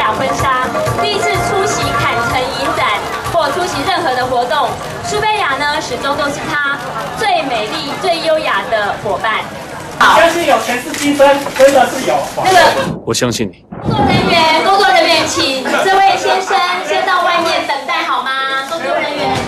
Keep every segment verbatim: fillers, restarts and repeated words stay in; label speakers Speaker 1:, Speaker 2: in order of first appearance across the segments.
Speaker 1: 雅婚纱，第一次出席坎城影展或出席任何的活动，苏菲亚呢始终都是她最美丽、最优雅的伙伴。
Speaker 2: 相信有前世今生，真的是有。
Speaker 1: 那个，
Speaker 3: 我相信你。
Speaker 1: 工作人员，工作人员，请这位先生先到外面等待好吗？工作人员。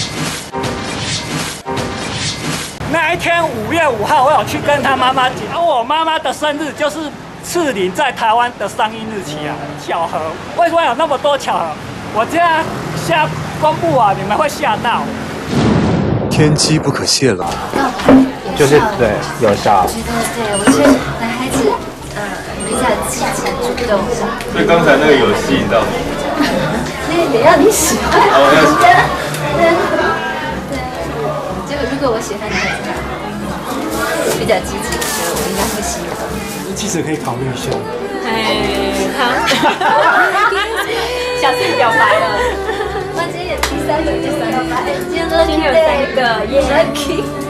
Speaker 2: 那一天五月五号，我有去跟他妈妈讲，而我妈妈的生日就是次临在台湾的上映日期啊，巧合。为什么有那么多巧合？我这样下公布啊，你们会吓到。
Speaker 3: 天机不可泄露，
Speaker 4: 就是对有效。
Speaker 5: 我觉得对，我觉得男孩子呃比较积极主动。
Speaker 6: 所以刚才那个有吸引到你。
Speaker 5: 那也要你喜欢。
Speaker 6: 哦，要喜欢。
Speaker 5: 对。 如果我喜欢男孩子，比较积极，我觉得我应该会喜欢。
Speaker 2: 其实可以考虑一下。
Speaker 1: 哎，好，小次表白了。
Speaker 5: 我今天也第三个，第三个，今天
Speaker 1: 今天有三个，耶！